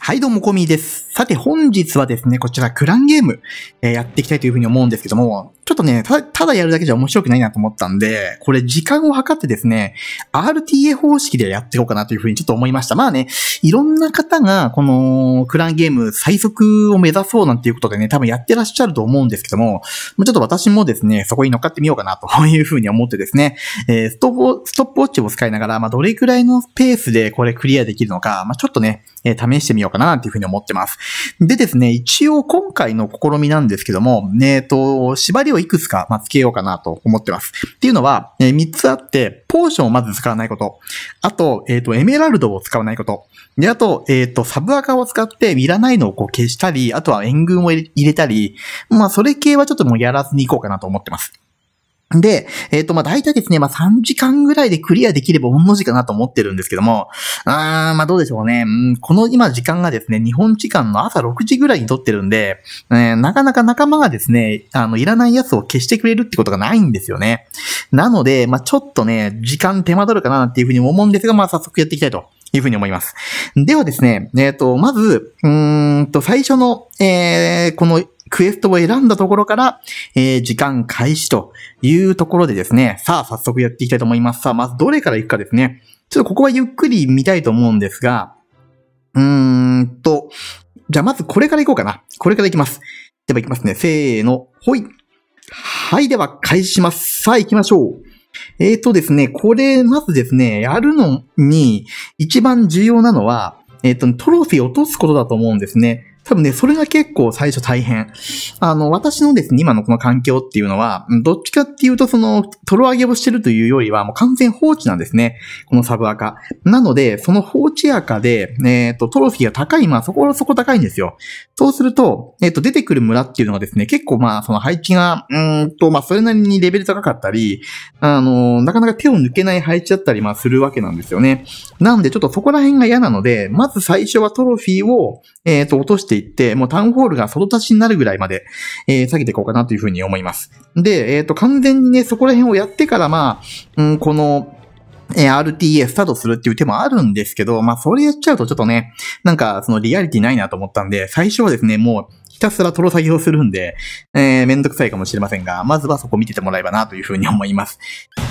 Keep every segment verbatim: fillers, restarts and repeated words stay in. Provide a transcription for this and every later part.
はいどうもこみです。さて本日はですね、こちらクランゲーム、えー、やっていきたいというふうに思うんですけども、ちょっとね、ただ、ただやるだけじゃ面白くないなと思ったんで、これ時間を計ってですね、アールティーエー 方式でやっていこうかなというふうにちょっと思いました。まあね、いろんな方がこのクランゲーム最速を目指そうなんていうことでね、多分やってらっしゃると思うんですけども、ちょっと私もですね、そこに乗っかってみようかなというふうに思ってですね、えー、ストップ、ストップウォッチを使いながら、まあどれくらいのペースでこれクリアできるのか、まあちょっとね、えー、試してみようかななんていうふうに思ってます。でですね、一応今回の試みなんですけども、えっと、縛りをいくつか、まあ、つけようかなと思ってます。っていうのは、えー、みっつあって、ポーションをまず使わないこと。あと、えっと、エメラルドを使わないこと。で、あと、えっと、サブアカを使っていらないのをこう消したり、あとは援軍を入れたり、まあ、それ系はちょっともうやらずにいこうかなと思ってます。で、えっと、まあ、大体ですね、まあ、さんじかんぐらいでクリアできれば御の字かなと思ってるんですけども、あー、まあ、どうでしょうね。うん、この今時間がですね、日本時間の朝ろくじぐらいに撮ってるんで、えー、なかなか仲間がですね、あの、いらないやつを消してくれるってことがないんですよね。なので、まあ、ちょっとね、時間手間取るかなっていうふうに思うんですが、まあ、早速やっていきたいというふうに思います。ではですね、えっと、まず、うーんと、最初の、えー、この、クエストを選んだところから、えー、時間開始というところでですね、さあ早速やっていきたいと思います。さあ、まずどれから行くかですね。ちょっとここはゆっくり見たいと思うんですが、うーんと、じゃあまずこれから行こうかな。これから行きます。では行きますね。せーの、ほい。はい、では開始します。さあ行きましょう。えーとですね、これ、まずですね、やるのに一番重要なのは、えっと、トロフィーを落とすことだと思うんですね。多分ね、それが結構最初大変。あの、私のですね、今のこの環境っていうのは、どっちかっていうと、その、トロ上げをしてるというよりは、もう完全放置なんですね。このサブアカ。なので、その放置アカで、えっと、トロフィーが高い、まあ、そこそこ高いんですよ。そうすると、えっと、出てくる村っていうのがですね、結構まあ、その配置が、うーんと、まあ、それなりにレベル高かったり、あの、なかなか手を抜けない配置だったり、まあ、するわけなんですよね。なんで、ちょっとそこら辺が嫌なので、まず最初はトロフィーを、えっと、落としていって、もうタウンホールが外立ちになるぐらいまで、えー、下げていこうかなというふうに思います。で、えっと、完全にね、そこら辺をやってから、まあ、うん、この、えー、アールティーエー スタートするっていう手もあるんですけど、まあ、それやっちゃうとちょっとね、なんか、そのリアリティないなと思ったんで、最初はですね、もう、ひたすらトロ下げをするんで、えー、めんどくさいかもしれませんが、まずはそこ見ててもらえばなというふうに思います。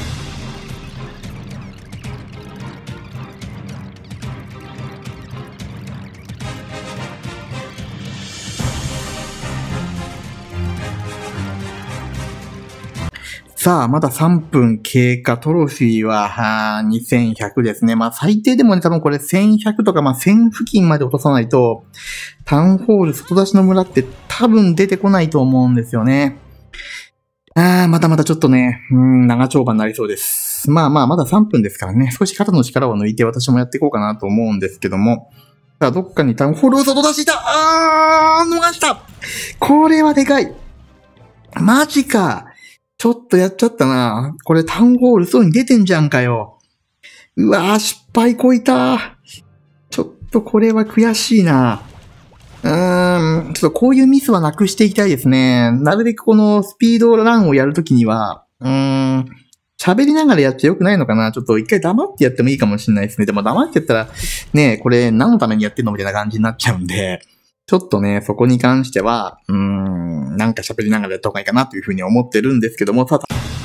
さあ、まださんぷん経過、トロフィーは、にせんひゃくですね。まあ、最低でもね、多分これせんひゃくとか、まあ、せん付近まで落とさないと、タウンホール外出しの村って多分出てこないと思うんですよね。あー、まだまだちょっとね、うん、長丁場になりそうです。まあまあ、まださんぷんですからね、少し肩の力を抜いて私もやっていこうかなと思うんですけども、さあ、どっかにタウンホールを外出していたあー、逃した。これはでかい。マジか。ちょっとやっちゃったな。これタウンホールそうに出てんじゃんかよ。うわぁ、失敗こいた。ちょっとこれは悔しいな。うーん、ちょっとこういうミスはなくしていきたいですね。なるべくこのスピードランをやるときには、うーん、喋りながらやっちゃよくないのかな。ちょっと一回黙ってやってもいいかもしれないですね。でも黙ってやったら、ね、これ何のためにやってんのみたいな感じになっちゃうんで、ちょっとね、そこに関しては、うーん、なんか喋りながらやった方がいいかなというふうに思ってるんですけども、ただ、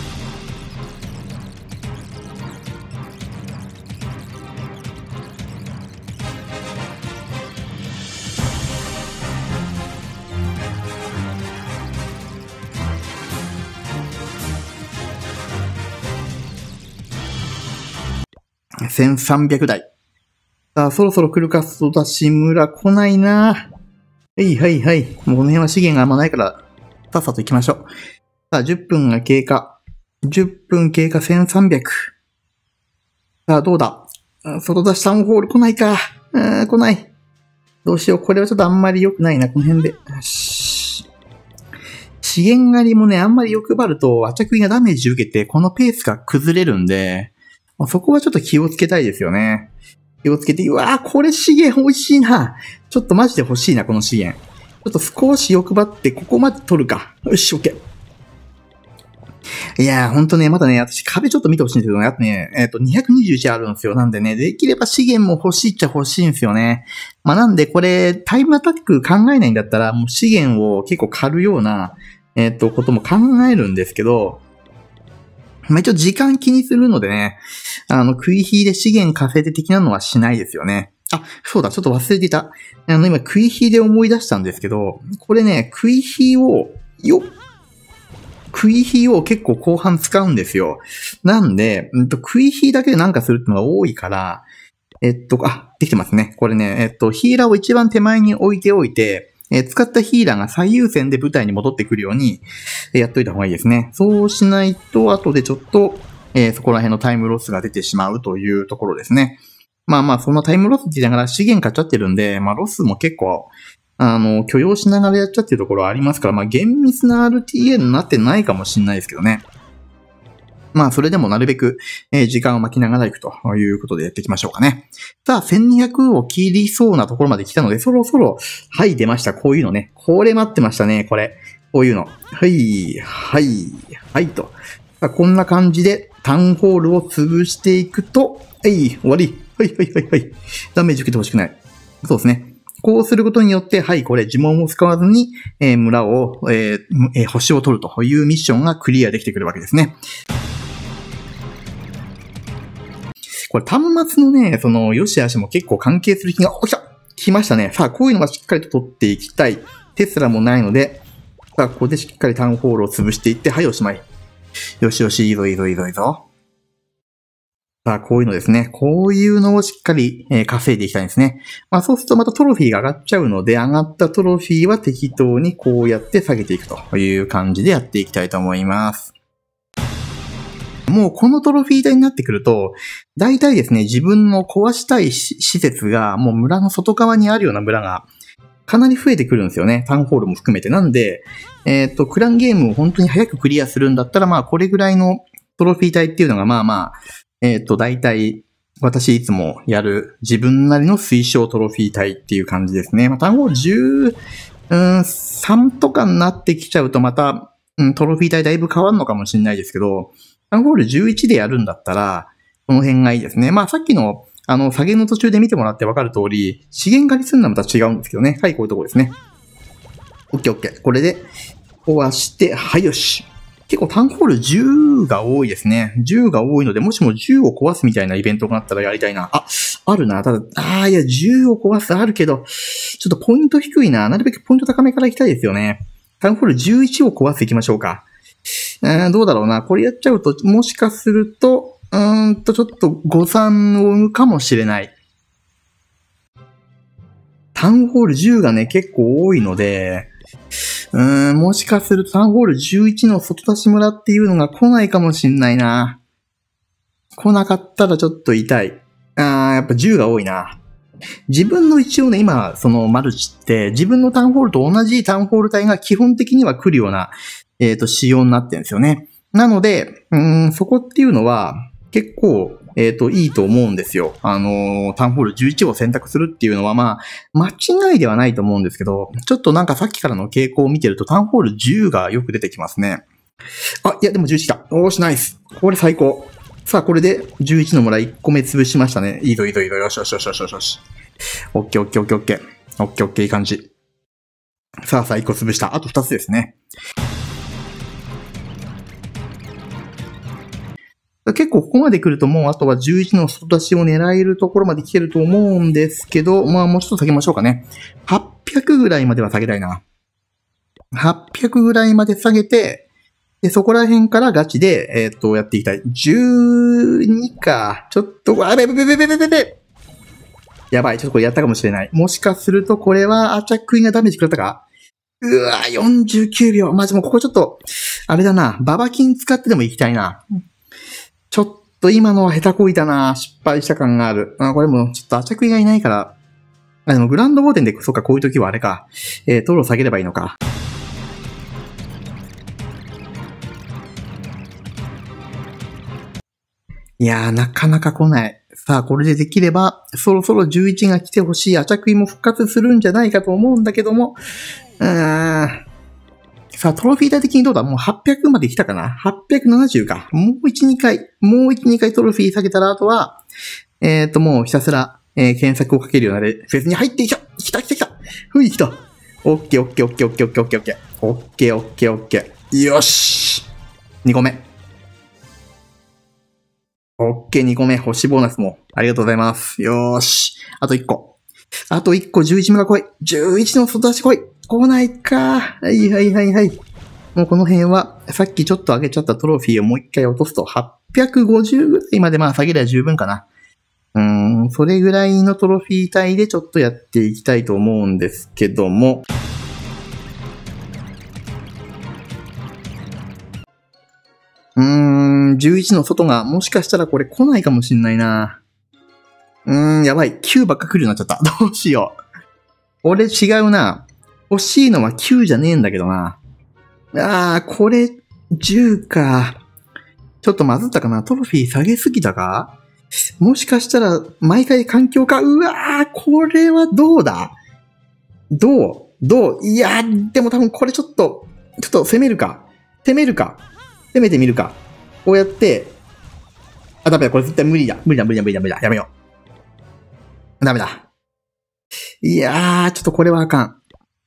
せんさんびゃくだい。さあ、そろそろ来るか、外出し村来ないな。はいはいはい。もうこの辺は資源があんまないから、さっさと行きましょう。さあ、じゅっぷんが経過。じゅっぷん経過せんさんびゃく。さあ、どうだ外出しタウンホール来ないか。うーん、来ない。どうしよう。これはちょっとあんまり良くないな、この辺で。よし。資源狩りもね、あんまり欲張ると、アチャクイがダメージ受けて、このペースが崩れるんで、そこはちょっと気をつけたいですよね。気をつけて、うわぁ、これ資源美味しいな。ちょっとマジで欲しいな、この資源。ちょっと少し欲張って、ここまで取るか。よし、オッケー。 いやー、ほんとね、まだね、私壁ちょっと見てほしいんですけどね、あとね、えっと、にひゃくにじゅういちあるんですよ。なんでね、できれば資源も欲しいっちゃ欲しいんですよね。まあ、なんでこれ、タイムアタック考えないんだったら、もう資源を結構狩るような、えっと、ことも考えるんですけど、まあ、一応時間気にするのでね、あの、食い火で資源稼いで的なのはしないですよね。あ、そうだ、ちょっと忘れていた。あの、今、食い火で思い出したんですけど、これね、食い火を、よっ、食い火を結構後半使うんですよ。なんで、うんと、食い火だけでなんかするってのが多いから、えっと、あ、できてますね。これね、えっと、ヒーラーを一番手前に置いておいて、えー、使ったヒーラーが最優先で舞台に戻ってくるように、えー、やっといた方がいいですね。そうしないと、後でちょっと、えー、そこら辺のタイムロスが出てしまうというところですね。まあまあ、そんなタイムロスって言いながら資源買っちゃってるんで、まあロスも結構、あの、許容しながらやっちゃってるところはありますから、まあ厳密な アールティーエー になってないかもしれないですけどね。まあ、それでもなるべく、えー、時間を巻きながら行くということでやっていきましょうかね。さあ、せんにひゃくを切りそうなところまで来たので、そろそろ、はい、出ました。こういうのね。これ待ってましたね、これ。こういうの。はい、はい、はい、と。さあ、こんな感じで、タウンホールを潰していくと、はい、終わり。はい、はい、はい、はい。ダメージ受けてほしくない。そうですね。こうすることによって、はい、これ、呪文を使わずに、えー、村を、えーえー、星を取るというミッションがクリアできてくるわけですね。これ端末のね、その、良し悪しも結構関係する気が、お、来た来ましたね。さあ、こういうのはしっかりと取っていきたい。テスラもないので、さあ、ここでしっかりタウンホールを潰していって、はい、おしまい。よしよし、いいぞいいぞいいぞいいぞ。さあ、こういうのですね。こういうのをしっかり、えー、稼いでいきたいんですね。まあ、そうするとまたトロフィーが上がっちゃうので、上がったトロフィーは適当にこうやって下げていくという感じでやっていきたいと思います。もうこのトロフィー台になってくると、大体ですね、自分の壊したい施設がもう村の外側にあるような村がかなり増えてくるんですよね。タウンホールも含めて。なんで、えっと、クランゲームを本当に早くクリアするんだったら、まあこれぐらいのトロフィー台っていうのがまあまあ、えっと、大体私いつもやる自分なりの推奨トロフィー台っていう感じですね。まあタウンホールじゅうさんとかになってきちゃうとまた、うん、トロフィー台だいぶ変わるのかもしれないですけど、タウンホールじゅういちでやるんだったら、この辺がいいですね。まあさっきの、あの、下げの途中で見てもらってわかる通り、資源狩りするのはまた違うんですけどね。はい、こういうところですね。オッケーオッケー。これで、壊して、はい、よし。結構タウンホールじゅうが多いですね。じゅうが多いので、もしもじゅうを壊すみたいなイベントがあったらやりたいな。あ、あるな。ただ、ああ、いや、じゅうを壊すあるけど、ちょっとポイント低いな。なるべくポイント高めから行きたいですよね。タウンホールじゅういちを壊していきましょうか。えー、どうだろうな。これやっちゃうと、もしかすると、うーんと、ちょっと誤算を生むかもしれない。タウンホールじゅうがね、結構多いので、うーん、もしかするとタウンホールじゅういちの外出し村っていうのが来ないかもしんないな。来なかったらちょっと痛い。あー、やっぱじゅうが多いな。自分の一応ね、今、そのマルチって、自分のタウンホールと同じタウンホール帯が基本的には来るような、えっと、仕様になってるんですよね。なので、うーん、そこっていうのは、結構、えっと、いいと思うんですよ。あのー、タウンホールじゅういちを選択するっていうのは、まあ、間違いではないと思うんですけど、ちょっとなんかさっきからの傾向を見てると、タウンホールじゅうがよく出てきますね。あ、いや、でもじゅういちだ。おーし、ナイス。これ最高。さあ、これでじゅういちの村いっこめ潰しましたね。いいぞ、いいぞ、いいぞ。よしよしよしよしよし。オッケーオッケーオッケーオッケー。オッケーオッケーいい感じ。さあさあ、いっこ潰した。あとふたつですね。結構ここまで来るともうあとはじゅういちの外出しを狙えるところまで来てると思うんですけど、まあもうちょっと下げましょうかね。はっぴゃくぐらいまでは下げたいな。はっぴゃくぐらいまで下げて、で、そこら辺からガチで、えー、っと、やっていきたい。じゅうにか。ちょっと、あべべべべべべべべやばい。ちょっとこれやったかもしれない。もしかするとこれはアチャクインがダメージ食らったか？うわぁ、よんじゅうきゅうびょう。まじ、もうここちょっと、あれだな。ババキン使ってでも行きたいな。ちょっと今のは下手こいたな。失敗した感がある。あ、これもちょっとアチャクイがいないから。あ、でもグランドボーテンで、そうか、こういう時はあれか。えー、トロを下げればいいのか。いやー、なかなか来ない。さあ、これでできれば、そろそろじゅういちが来てほしい。アチャクイも復活するんじゃないかと思うんだけども。うーん。 さあ、トロフィー体的にどうだ？もうはっぴゃくまで来たかな？ はっぴゃくななじゅう か。もういち、にかい、もういち、にかいトロフィー下げたら、あとは、えっと、もうひたすら、えー、検索をかけるようなレフェスに入ってきた来た来た来たふい来たオッケーオッケーオッケーオッケーオッケーオッケーオッケーオッケーオッケーオッケーよし !にこめ。オッケーにこめ。星ボーナスも。ありがとうございます。よーし。あといっこ。あといっこ、じゅういちめが来い。じゅういちの外出し来い。来ないか。はいはいはいはい。もうこの辺は、さっきちょっと上げちゃったトロフィーをもう一回落とすと、はっぴゃくごじゅうぐらいまでまあ下げれば十分かな。うーん、それぐらいのトロフィー帯でちょっとやっていきたいと思うんですけども。うーん、じゅういちの外がもしかしたらこれ来ないかもしんないな。うーん、やばい。きゅうばっか来るようになっちゃった。どうしよう。俺違うな。欲しいのはきゅうじゃねえんだけどな。あー、これじゅうか。ちょっとまずったかな。トロフィー下げすぎたか？もしかしたら、毎回環境か。うわー、これはどうだ？どう？どう？いやー、でも多分これちょっと、ちょっと攻めるか。攻めるか。攻めてみるか。こうやって、あ、ダメだ。これ絶対無理だ。無理だ、無理だ、無理だ、無理だ。やめよう。ダメだ。いやー、ちょっとこれはあかん。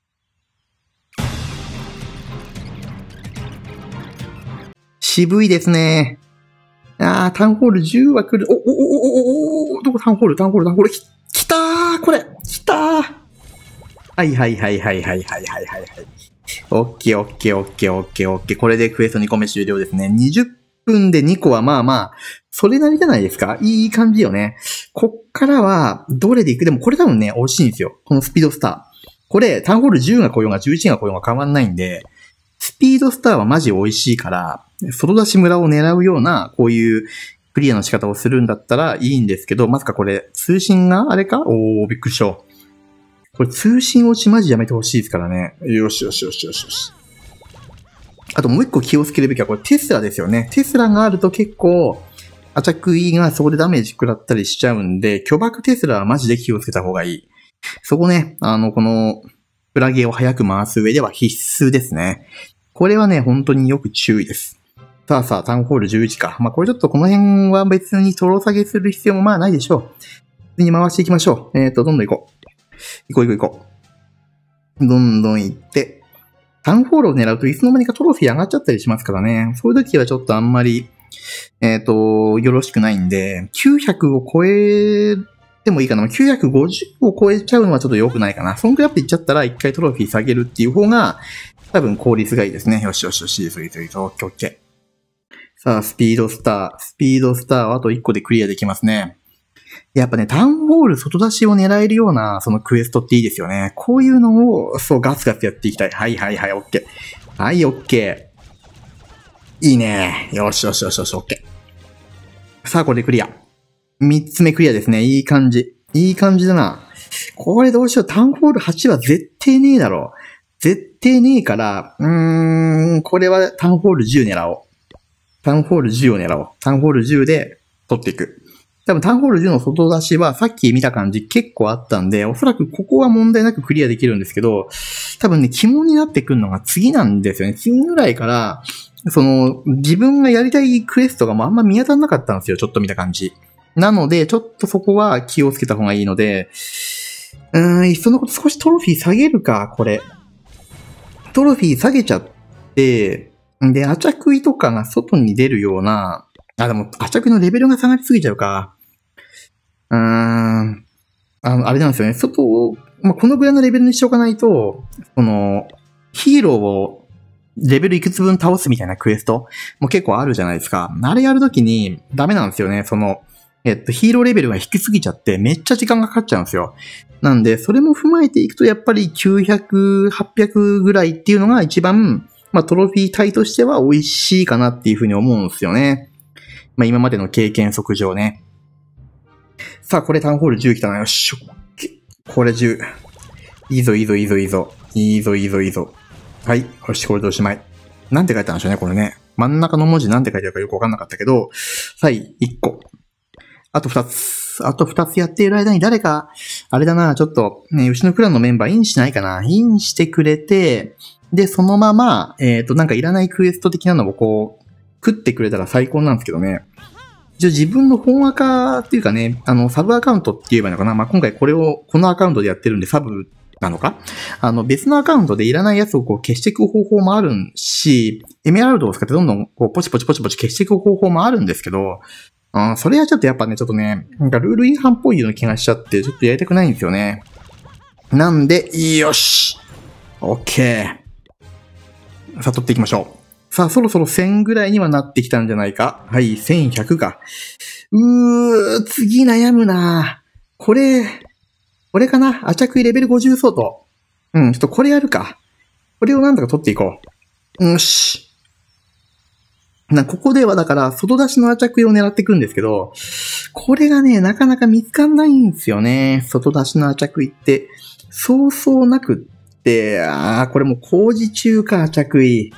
渋いですね。あー、タウンホールじゅうは来る。お、お、お、お、お、お、どこタウンホールタウンホールタウンホールき、来たーこれ来たーはいはいはいはいはいはいはいはいはい。オッケーオッケーオッケーオッケーオッケー。これでクエストにこめ終了ですね。にじゅっぷんでにこはまあまあ、それなりじゃないですか？いい感じよね。こっからは、どれで行く？でもこれ多分ね、惜しいんですよ。このスピードスター。これ、タウンホールじゅうが来ようがじゅういちが来ようが変わんないんで、スピードスターはマジ美味しいから、外出し村を狙うような、こういうクリアの仕方をするんだったらいいんですけど、まさかこれ、通信があれか？おー、びっくりした。これ通信落ちマジやめてほしいですからね。よしよしよしよしよし。あともう一個気をつけるべきはこれテスラですよね。テスラがあると結構、アタック E がそこでダメージ食らったりしちゃうんで、巨爆テスラはマジで気をつけた方がいい。そこね、あの、この、プラゲを早く回す上では必須ですね。これはね、本当によく注意です。さあさあ、タウンホールじゅういちか。まあこれちょっとこの辺は別にトロ下げする必要もまあないでしょう。次に回していきましょう。えっと、どんどん行こう。行こう行こう行こう。どんどん行って。タウンホールを狙うといつの間にかトロフィー上がっちゃったりしますからね。そういう時はちょっとあんまり、えっと、よろしくないんで、きゅうひゃくを超えてもいいかな。きゅうひゃくごじゅうを超えちゃうのはちょっと良くないかな。そんくらいって言っちゃったら一回トロフィー下げるっていう方が、多分効率がいいですね。よしよしよし、いいぞいいぞいいぞ。オッケーオッケー。さあ、スピードスター。スピードスターはあといっこでクリアできますね。やっぱね、タウンホール外出しを狙えるような、そのクエストっていいですよね。こういうのを、そう、ガツガツやっていきたい。はいはいはい、オッケー。はい、オッケー。いいね。よしよしよしよし、オッケー。さあ、これでクリア。三つ目クリアですね。いい感じ。いい感じだな。これどうしよう。タウンホールはちは絶対ねえだろ。絶対ねえから、うーん、これはタウンホールじゅう狙おう。タウンホールじゅうを狙おう。タウンホールじゅうで取っていく。多分タウンホールじゅうの外出しはさっき見た感じ結構あったんで、おそらくここは問題なくクリアできるんですけど、多分ね、肝になってくるのが次なんですよね。次ぐらいから、その、自分がやりたいクエストがもうあんま見当たらなかったんですよ。ちょっと見た感じ。なので、ちょっとそこは気をつけた方がいいので、うーん、いっそのこと少しトロフィー下げるか、これ。トロフィー下げちゃって、で、アチャクイとかが外に出るような、あ、でも、アチャクイのレベルが下がりすぎちゃうか。うーん。あの、あれなんですよね。外を、まあ、このぐらいのレベルにしておかないと、この、ヒーローをレベルいくつ分倒すみたいなクエストも結構あるじゃないですか。あれやるときにダメなんですよね。その、えっと、ヒーローレベルが低すぎちゃってめっちゃ時間がかかっちゃうんですよ。なんで、それも踏まえていくとやっぱりきゅうひゃく、はっぴゃくぐらいっていうのが一番、まあ、トロフィー帯としては美味しいかなっていうふうに思うんですよね。まあ、今までの経験則上ね。さあ、これタウンホールじゅう来たな。よし。これじゅう。いいぞ、いいぞ、いいぞ、いいぞ。いいぞ、いいぞ、いいぞ。はい。よし、これでおしまい。なんて書いてあるんでしょうね、これね。真ん中の文字なんて書いてあるかよくわかんなかったけど、はい、いっこ。あとふたつ。あとふたつやっている間に誰か、あれだな、ちょっと、ね、牛のクランのメンバーインしないかな。インしてくれて、 で、そのまま、えっと、なんかいらないクエスト的なのをこう、食ってくれたら最高なんですけどね。一応自分の本アカっていうかね、あの、サブアカウントって言えばいいのかな。まあ、今回これを、このアカウントでやってるんでサブなのかあの、別のアカウントでいらないやつをこう消していく方法もあるし、エメラルドを使ってどんどんこうポチポチポチポチ消していく方法もあるんですけど、うん、それはちょっとやっぱね、ちょっとね、なんかルール違反っぽいような気がしちゃって、ちょっとやりたくないんですよね。なんで、よし !OK。さあ、取っていきましょう。さあ、そろそろせんぐらいにはなってきたんじゃないか。はい、せんひゃくか。うー、次悩むなこれ、これかなアチャクイレベルごじゅう相当。うん、ちょっとこれやるか。これをなんとか取っていこう。よし。な、ここではだから、外出しのアチャクイを狙っていくんですけど、これがね、なかなか見つかんないんですよね。外出しのアチャクイって。そうそうなくって、あー、これもう工事中か、アチャクイ。い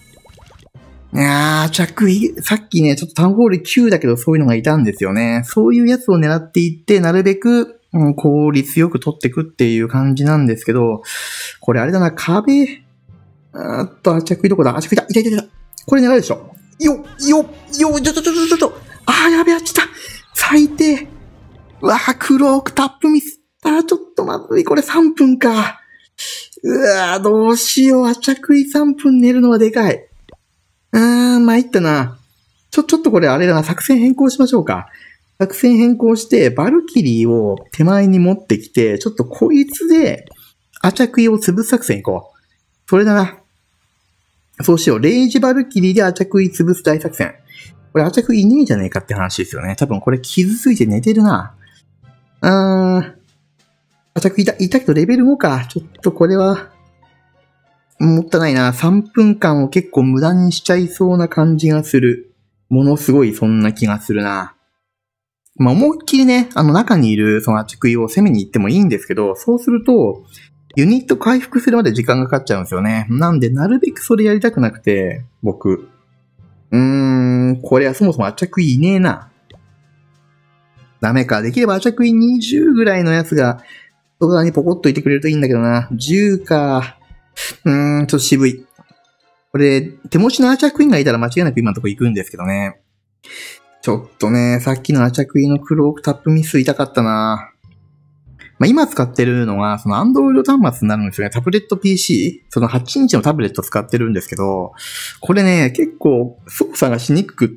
やー、アチャクイ、さっきね、ちょっとタウンホールきゅうだけどそういうのがいたんですよね。そういうやつを狙っていって、なるべく、うん、効率よく取っていくっていう感じなんですけど、これあれだな、壁、あーっと、アチャクイどこだアチャクイだいたいたいたこれ狙うでしょよっよっよっちょちょちょちょちょちょあーやべえ、あっちだ最低うわー、クロークタップミスった。ちょっと待って、これさんぷんか。うわー、どうしよう。アチャクイさんぷん寝るのはでかい。あー、参ったな。ちょ、ちょっとこれあれだな。作戦変更しましょうか。作戦変更して、バルキリーを手前に持ってきて、ちょっとこいつで、アチャクイを潰す作戦いこう。それだな。そうしよう。レイジバルキリーでアチャクイ潰す大作戦。これアチャクイいねえじゃねえかって話ですよね。多分これ傷ついて寝てるな。あー。アチャクイいた、いたけどレベルごか。ちょっとこれは、もったいないな。さんぷんかんを結構無駄にしちゃいそうな感じがする。ものすごいそんな気がするな。まあ、思いっきりね、あの中にいるそのアチャクイを攻めに行ってもいいんですけど、そうすると、ユニット回復するまで時間がかかっちゃうんですよね。なんで、なるべくそれやりたくなくて、僕。うーん、これはそもそもアチャクイいねえな。ダメか。できればアチャクイにじゅうぐらいのやつが、外側にポコッといてくれるといいんだけどな。じゅうか。うーん、ちょっと渋い。これ、手持ちのアチャクインがいたら間違いなく今のとこ行くんですけどね。ちょっとね、さっきのアチャクイのクロークタップミス痛かったな。まあ、今使ってるのが、その Android 端末になるんですよね。タブレット ピーシー? そのはちインチのタブレット使ってるんですけど、これね、結構操作がしにくくって、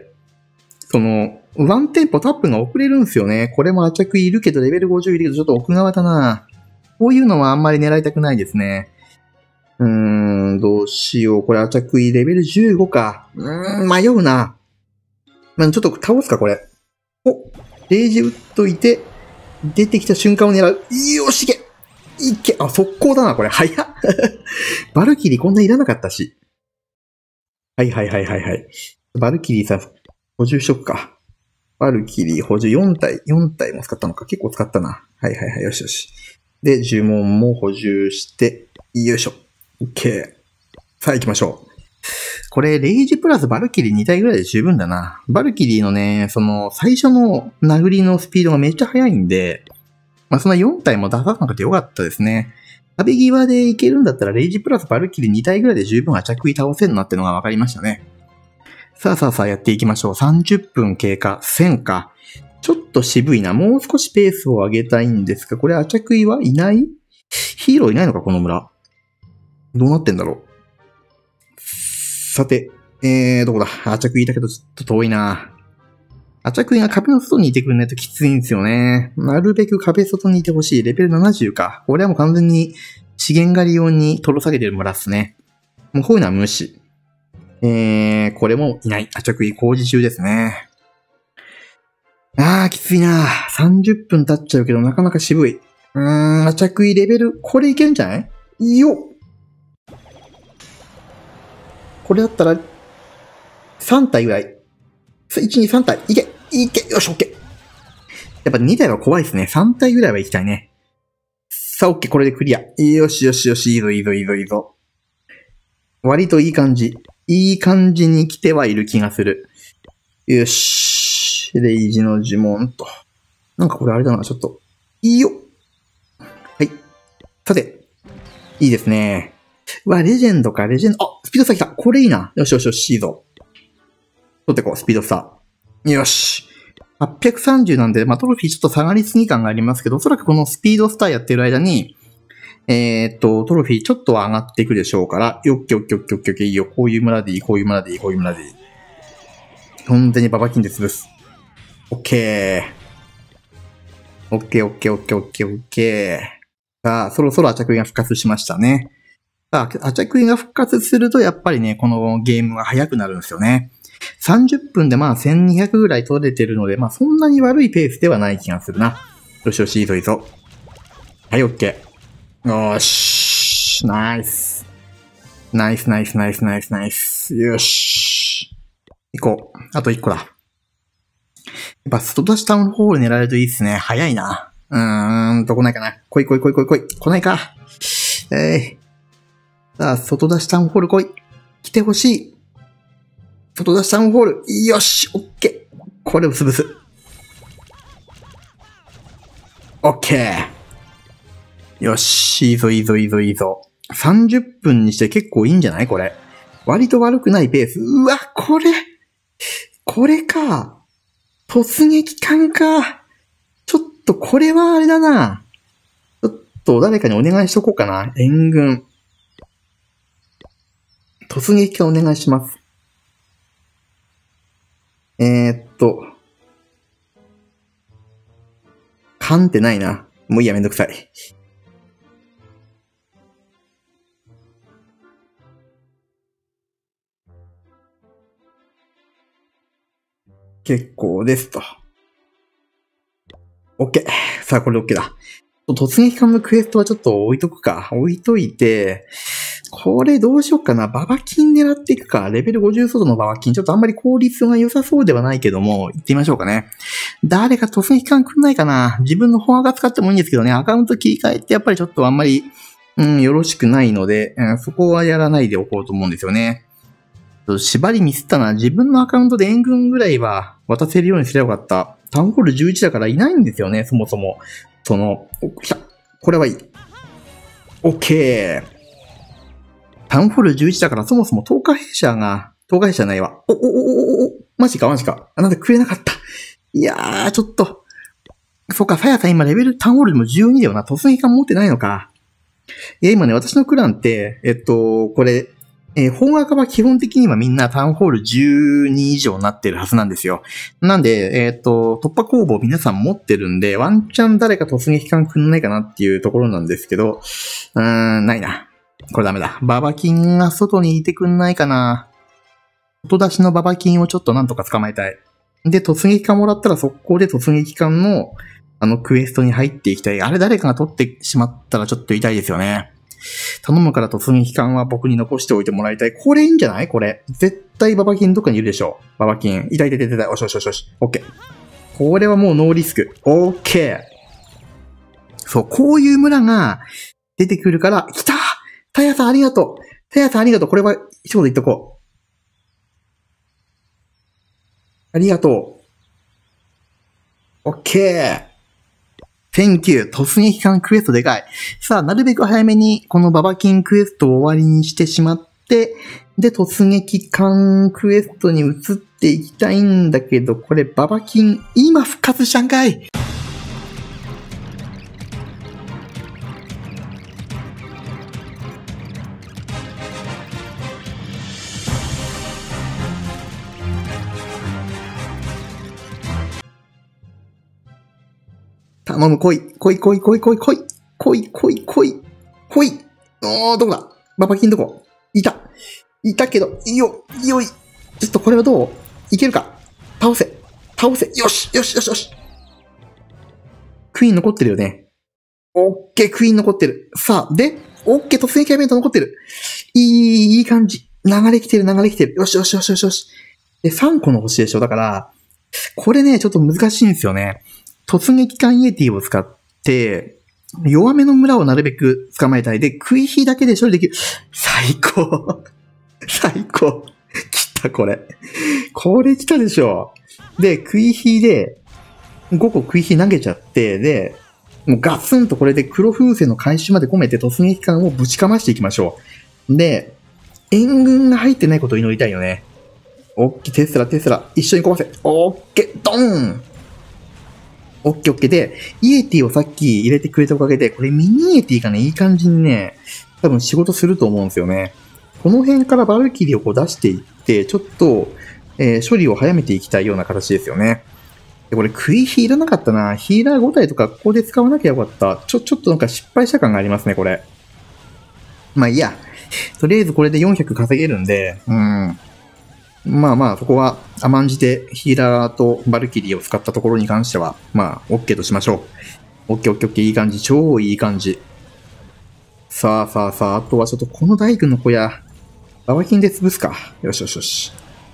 その、ワンテンポタップが遅れるんですよね。これもアチャクイいるけど、レベルごじゅういるけど、ちょっと奥側だな。こういうのはあんまり狙いたくないですね。うーん、どうしよう。これアチャクイレベルじゅうごか。うーん、迷うな。まあ、ちょっと倒すか、これ。お、レイジ打っといて、出てきた瞬間を狙う。よし、いけいけあ、速攻だな、これ。早っバルキリーこんないらなかったし。はいはいはいはいはい。バルキリーさ、補充しとくか。バルキリー補充よん体、よん体も使ったのか。結構使ったな。はいはいはい、よしよし。で、呪文も補充して、よいしょ。OK。さあ行きましょう。これ、レイジプラスバルキリーに体ぐらいで十分だな。バルキリーのね、その、最初の殴りのスピードがめっちゃ速いんで、まあ、そんなよん体も出さなくてよかったですね。壁際でいけるんだったら、レイジプラスバルキリーに体ぐらいで十分アチャクイ倒せるなってのが分かりましたね。さあさあさあやっていきましょう。さんじゅっぷん経過。せんか。ちょっと渋いな。もう少しペースを上げたいんですが、これアチャクイはいない？ヒーローいないのかこの村。どうなってんだろう。さて、えー、どこだアチャクイだけどちょっと遠いな。アチャクイが壁の外にいてくれないときついんですよね。なるべく壁外にいてほしい。レベルななじゅうか。これはもう完全に資源狩り用にトロ下げてる村っすね。もうこういうのは無視。えー、これもいない。アチャクイ工事中ですね。あー、きついな。さんじゅっぷん経っちゃうけどなかなか渋い。うーん、アチャクイレベル、これいけんじゃないよっこれだったら、さん体ぐらい。いち、に、さん体。いけいけよし、オッケー。やっぱに体は怖いですね。さん体ぐらいは行きたいね。さあ、オッケー、これでクリア。よしよしよし、いいぞいいぞいいぞいいぞ。割といい感じ。いい感じに来てはいる気がする。よし。レイジの呪文と。なんかこれあれだな、ちょっと。いいよ。はい。さて。いいですね。 うわ、レジェンドか、レジェンド。あ、スピードスター来た。これいいな。よしよしよし、いいぞ。取ってこう、スピードスター。よし。はっぴゃくさんじゅうなんで、まあ、トロフィーちょっと下がりすぎ感がありますけど、おそらくこのスピードスターやってる間に、えー、っと、トロフィーちょっとは上がっていくでしょうから、よっきょっきょっきょっきょっきょいいよ。こういう村でいい、こういう村でいい、こういう村でいい。本当にババキンで潰す。オッケー。オッケーオッケーオッケーオッケーオッケー。さあ、そろそろアチャクイが復活しましたね。さあ、アチャクイが復活すると、やっぱりね、このゲームが速くなるんですよね。さんじゅっぷんでまあせんにひゃくぐらい取れてるので、まあそんなに悪いペースではない気がするな。よしよし、いいぞいいぞ。はい、オッケー。よーし。ナイス。ナイスナイスナイスナイスナイス。よし。行こう。あといっこだ。やっぱストダッシュタウンホール狙えるといいっすね。早いな。うーんと、来ないかな。来い来い来い来い来い。来ないか。えー。さあ、外出しタウンホール来い。来てほしい。外出しタウンホール。よし、オッケー。これを潰す。オッケー。よし、いいぞいいぞいいぞいいぞ。さんじゅっぷんにして結構いいんじゃないこれ。割と悪くないペース。うわ、これ。これか。突撃艦か。ちょっとこれはあれだな。ちょっと誰かにお願いしとこうかな。援軍。突撃艦お願いします。えー、っと。艦ってないな。もういいや、めんどくさい。結構ですと。OK。さあ、これ OK だ。突撃艦のクエストはちょっと置いとくか。置いといて、これどうしようかな。ババキン狙っていくか。レベルごじゅう外のババキン。ちょっとあんまり効率が良さそうではないけども、行ってみましょうかね。誰か突撃艦来んないかな。自分のフォアが使ってもいいんですけどね。アカウント切り替えってやっぱりちょっとあんまり、うん、よろしくないので、うん、そこはやらないでおこうと思うんですよね。縛りミスったな。自分のアカウントで援軍ぐらいは渡せるようにすればよかった。タウンホールじゅういちだからいないんですよね、そもそも。その、来た。これはいい。オッケー。タウンホールじゅういちだからそもそもとおか兵舎が、とおか兵舎ないわ。お、お、お、お、お、お、マジかマジか。あ、なんで食えなかった。いやー、ちょっと。そっか、さやさん今レベルタウンホールでもじゅうにだよな。突撃艦持ってないのか。いや、今ね、私のクランって、えっと、これ、えー、本赤は基本的にはみんなタウンホールじゅうに以上になってるはずなんですよ。なんで、えっと、突破工房皆さん持ってるんで、ワンチャン誰か突撃艦くんないかなっていうところなんですけど、うーん、ないな。これダメだ。ババキンが外にいてくんないかな。外出しのババキンをちょっとなんとか捕まえたい。で、突撃艦もらったら速攻で突撃艦のあのクエストに入っていきたい。あれ誰かが取ってしまったらちょっと痛いですよね。頼むから突撃艦は僕に残しておいてもらいたい。これいいんじゃないこれ。絶対ババキンどっかにいるでしょ。ババキン。痛い痛い痛い痛い。おしおしおしおし。オッケー。これはもうノーリスク。オッケー。そう、こういう村が出てくるから、来たタヤさんありがとうタヤさんありがとうこれは一言言っとこう。ありがとう。オッケー。Thank you. 突撃艦クエストでかい。さあ、なるべく早めにこのババキンクエストを終わりにしてしまって、で、突撃艦クエストに移っていきたいんだけど、これババキン、今復活したんかい。頼む、来い、来い、来い、来い、来い、来い、来い、来い、来い、来い。おー、どこだババキンどこいた。いたけど、いいよ、いいよい。ちょっとこれはどういけるか倒せ、倒せ。よし、よし、よし、よし。クイーン残ってるよね。オッケー、クイーン残ってる。さあ、で、オッケー、突撃イベント残ってる。いい、いい感じ。流れ来てる、流れ来てる。よし、よし、よし、よし、よし。で、さんこの星でしょ。だから、これね、ちょっと難しいんですよね。突撃艦イエティを使って、弱めの村をなるべく捕まえたい。で、食い火だけで処理できる。最高最高来た、これ。これ来たでしょ。で、食い火で、ごこ食い火投げちゃって、で、もうガツンとこれで黒風船の回収まで込めて突撃艦をぶちかましていきましょで、援軍が入ってないことを祈りたいよね。オッケー、テスラ、テスラ、一緒に壊せ。オッケー、ドーンオッケー、オッケーで、イエティをさっき入れてくれたおかげで、これミニイエティがね、いい感じにね、多分仕事すると思うんですよね。この辺からバルキリーをこう出していって、ちょっと、えー、処理を早めていきたいような形ですよね。で、これ食い火いらなかったな。ヒーラーご体とかここで使わなきゃよかった。ちょ、ちょっとなんか失敗した感がありますね、これ。まあいいや。とりあえずこれでよんひゃく稼げるんで、うん。まあまあ、そこは甘んじてヒーラーとバルキリーを使ったところに関しては、まあ、OK としましょう。OK、OK、OK、いい感じ。超いい感じ。さあさあさあ、あとはちょっとこの大工の小屋、ババキンで潰すか。よしよしよし。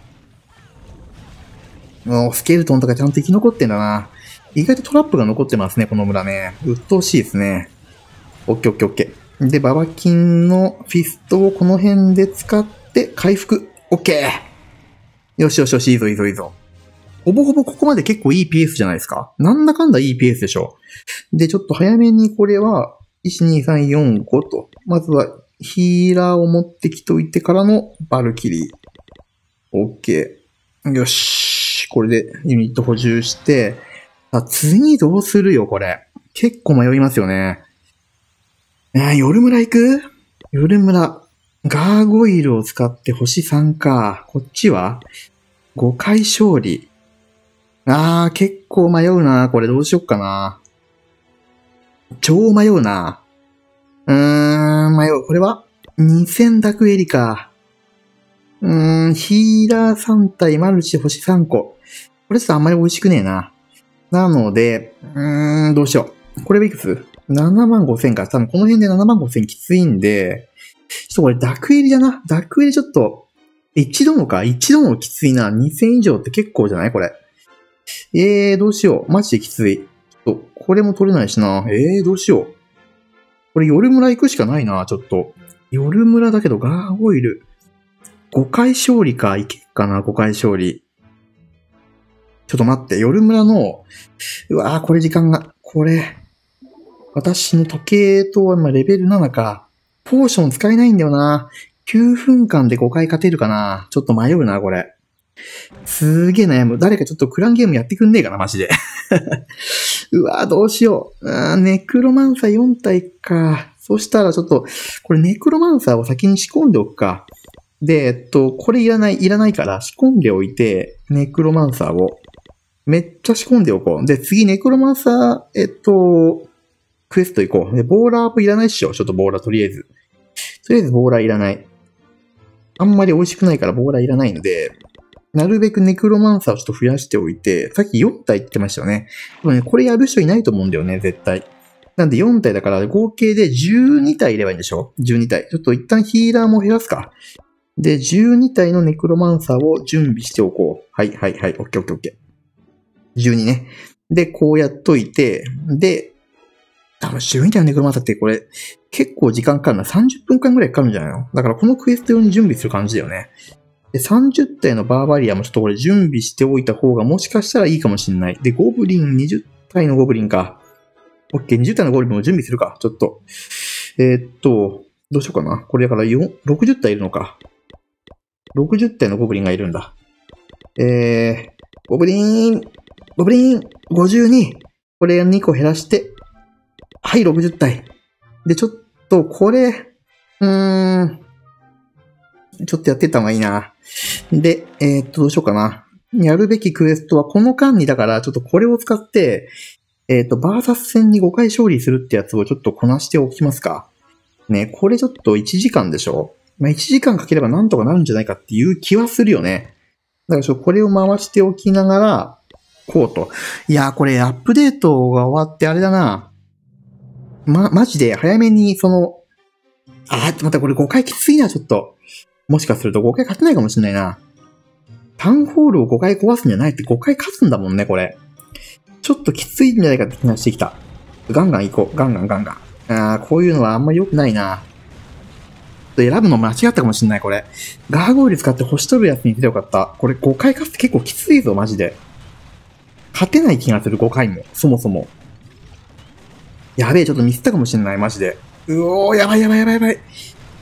もうスケルトンとかちゃんと生き残ってんだな。意外とトラップが残ってますね、この村ね。鬱陶しいですね。OK、OK、OK。で、ババキンのフィストをこの辺で使って回復。OK。よしよしよし、いいぞいいぞいいぞ。ほぼほぼここまで結構いいペースじゃないですか。なんだかんだいいペースでしょ。で、ちょっと早めにこれは、いち、に、さん、よん、ごと。まずはヒーラーを持ってきといてからのバルキリー。OK。よし。これでユニット補充して、あ、次どうするよ、これ。結構迷いますよね。えー、夜村行く？夜村。ガーゴイルを使って星さんか。こっちはごかい勝利。あー、結構迷うな。これどうしよっかな。超迷うな。うーん、迷う。これはにせんダクエリか。うーん、ヒーラーさん体マルチ星さんこ。これちょっとあんまり美味しくねえな。なので、うーん、どうしよう。これはいくつ ?ななまんごせんか。多分この辺でななまんごせんきついんで、ちょっとこれダクエリだな。ダクエリちょっと、一度もか。一度もきついな。にせん以上って結構じゃないこれ。えー、どうしよう。マジできつい。ちょっと、これも取れないしな。えー、どうしよう。これ夜村行くしかないな、ちょっと。夜村だけどガーゴイル。ごかい勝利か。いけっかな、ごかい勝利。ちょっと待って、夜村の、うわー、これ時間が、これ、私の時計とは今レベルななか。ポーション使えないんだよな。きゅうふんかんでごかい勝てるかな。ちょっと迷うな、これ。すーげー悩む。誰かちょっとクランゲームやってくんねえかな、マジで。うわー、どうしよう。あー、ネクロマンサーよん体か。そしたらちょっと、これネクロマンサーを先に仕込んでおくか。で、えっと、これいらない、いらないから仕込んでおいて、ネクロマンサーを。めっちゃ仕込んでおこう。で、次、ネクロマンサー、えっと、クエスト行こう。で、ボーラーもいらないっしょ。ちょっとボーラーとりあえず。とりあえずボーラーいらない。あんまり美味しくないからボーラーいらないので、なるべくネクロマンサーをちょっと増やしておいて、さっきよん体言ってましたよね。でもね、これやる人いないと思うんだよね、絶対。なんでよん体だから合計でじゅうに体いればいいんでしょ ?じゅうに 体。ちょっと一旦ヒーラーも減らすか。で、じゅうに体のネクロマンサーを準備しておこう。はいはいはい。オッケーオッケーオッケー。じゅうにね。で、こうやっといて、で、多分じゅうに体のネクロマンサーってこれ、結構時間かかるな。さんじゅっぷんかんぐらいかかるんじゃないの？だからこのクエスト用に準備する感じだよね。で、さんじゅう体のバーバリアもちょっとこれ準備しておいた方がもしかしたらいいかもしれない。で、ゴブリンにじゅう体のゴブリンか。オッケー、にじゅう体のゴブリンも準備するか。ちょっと。えー、っと、どうしようかな。これだからよん、ろくじゅう体いるのか。ろくじゅう体のゴブリンがいるんだ。えー、ゴブリーン、ゴブリーン、ごじゅうに。これにこ減らして、はい、ろくじゅう体。で、ちょっと、これ、うーん、ちょっとやってった方がいいな。で、えー、っと、どうしようかな。やるべきクエストはこの間にだから、ちょっとこれを使って、えー、っと、バーサス戦にごかい勝利するってやつをちょっとこなしておきますか。ね、これちょっといちじかんでしょ？まあ、いちじかんかければなんとかなるんじゃないかっていう気はするよね。だからちょっとこれを回しておきながら、こうと。いやー、これアップデートが終わってあれだな。ま、マジで早めにその、あー、またこれごかいきついな、ちょっと。もしかするとごかい勝てないかもしれないな。タウンホールをごかい壊すんじゃないってごかい勝つんだもんね、これ。ちょっときついんじゃないかって気がしてきた。ガンガン行こう。ガンガンガンガン。あー、こういうのはあんまり良くないな。選ぶの間違ったかもしれない、これ。ガーゴイル使って星取るやつに出てよかった。これごかい勝つって結構きついぞ、マジで。勝てない気がする、ごかいも。そもそも。やべえ、ちょっとミスったかもしれない、マジで。うおー、やばいやばいやばいやばい。ち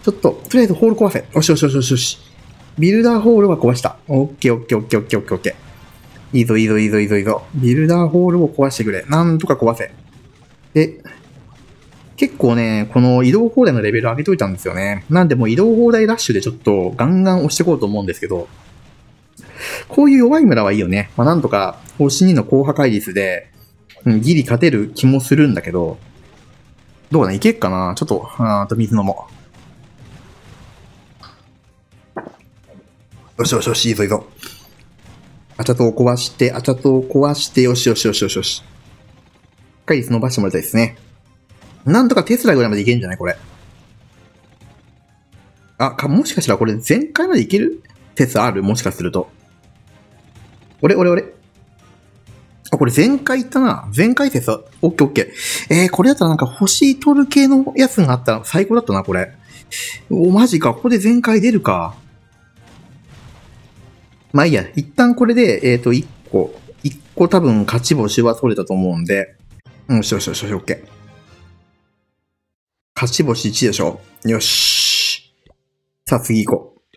ちょっと、とりあえずホール壊せ。よしよしよしよしよし。ビルダーホールは壊した。オッケーオッケーオッケーオッケーオッケーオッケー。いいぞいいぞいいぞいいぞいいぞ。ビルダーホールを壊してくれ。なんとか壊せ。で、結構ね、この移動放題のレベル上げといたんですよね。なんでもう移動放題ラッシュでちょっとガンガン押していこうと思うんですけど、こういう弱い村はいいよね。まあなんとか、星にの高破壊率で、うん、ギリ勝てる気もするんだけど、どうだね、いけっかなちょっと、あーと水飲もう。よしよしよし、いいぞいいぞ。アチャトを壊して、アチャトを壊して、よしよしよしよしよし。破壊率伸ばしてもらいたいですね。なんとかテスラぐらいまでいけるんじゃないこれ。あ、か、もしかしたらこれ全開までいける説あるもしかすると。俺、俺、俺。あ、これ全開いったな。全開説、オッケーオッケー。えー、これだったらなんか星取る系のやつがあったら最高だったな、これ。お、マジか。ここで全開出るか。まあいいや。一旦これで、えっと、一個。一個多分勝ち星は取れたと思うんで。よしよしよしよし、オッケー。勝ち星いちでしょ。よし。さあ次行こう。